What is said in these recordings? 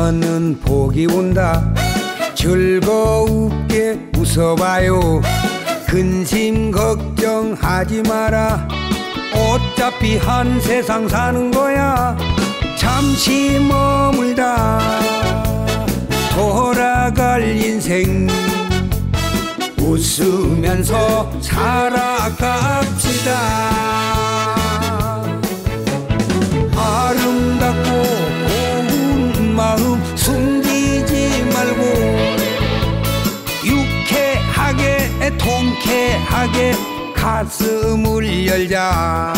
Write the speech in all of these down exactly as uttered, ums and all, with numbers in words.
웃으면은 복이 온다. 즐거웁게 웃어봐요. 근심 걱정하지 마라. 어차피 한 세상 사는 거야. 잠시 머물다 돌아갈 인생 웃으면서 살아갑시다. 아름답고 고운 마음 숨기지 말고 유쾌하게 통쾌하게 가슴을 열자.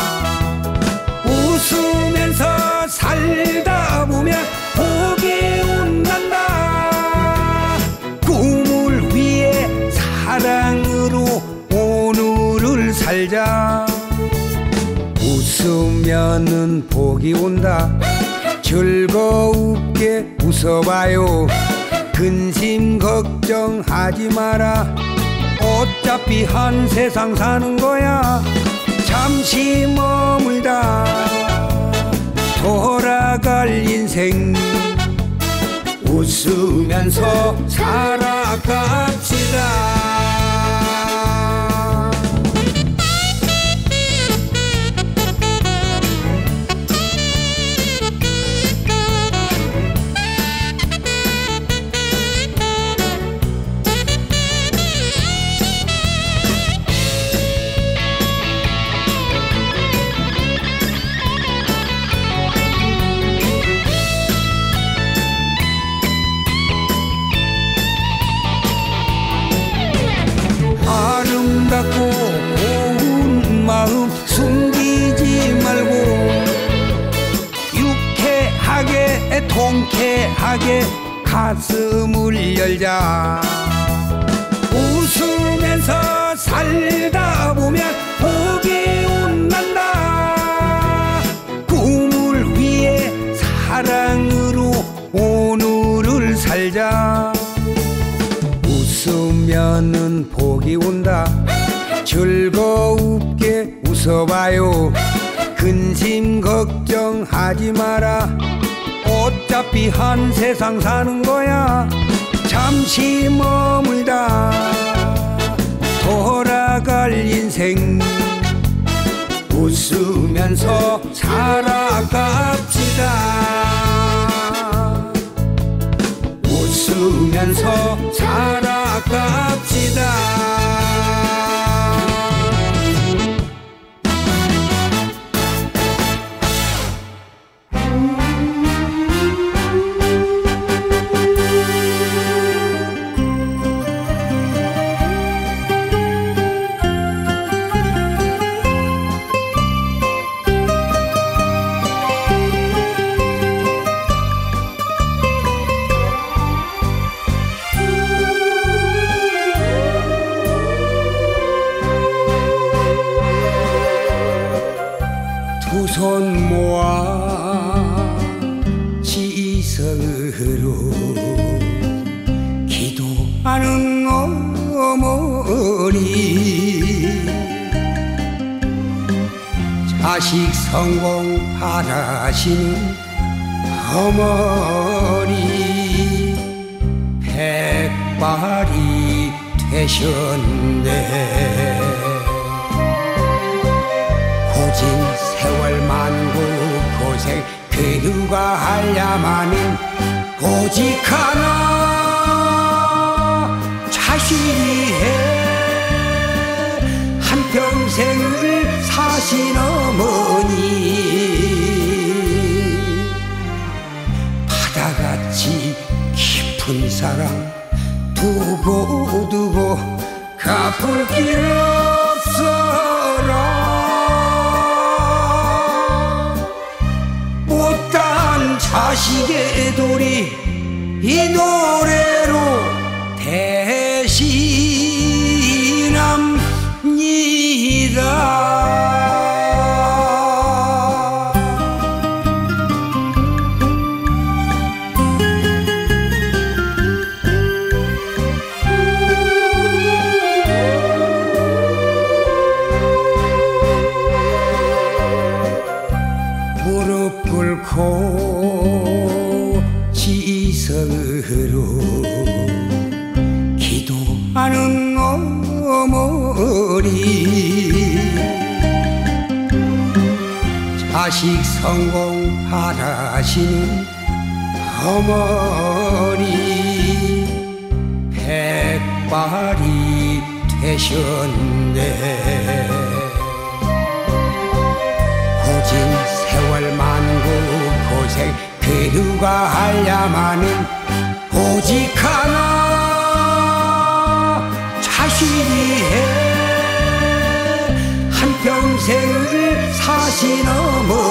웃으면서 살다 보면 복이 온단다. 꿈을 위해 사랑으로 오늘을 살자. 웃으면은 복이 온다. 즐거웁게 웃어봐요. 근심 걱정하지 마라. 어차피 한 세상 사는 거야. 잠시 머물다 돌아갈 인생 웃으면서 살아갑시다. 아름답고 고운 마음 숨기지 말고 유쾌하게 통쾌하게 가슴을 열자. 웃으면서 살다 보면 복이 온단다. 꿈을 위해 사랑으로 오늘을 살자. 웃으면은 복이 온다. 즐거웁게 웃어봐요. 근심 걱정하지 마라. 어차피 한 세상 사는 거야. 잠시 머물다 돌아갈 인생 웃으면서 살아갑시다. 웃으면서 살아갑시다. 두 손 모아 지성으로 기도하는 어머니. 자식 성공 바라시는 어머니. 백발이 되셨네. 고진 세월 만고 고생 그 누가 하랴마는 오직 하나 자식이 해. 한평생을 사신 어머니. 바다같이 깊은 사랑 두고 두고 갚을 길 없어라. 자식의 도리 이 노래로 대신합니다. 무릎 꿇고 지성 음성으로 기도하는 어머니, 자식 성공 바라시는 어머니, 백발이 되셨네. 고진 세월 만고 고생 그누가 하야마는 오직 하나 자신이 해. 한평생을 사신 어머니,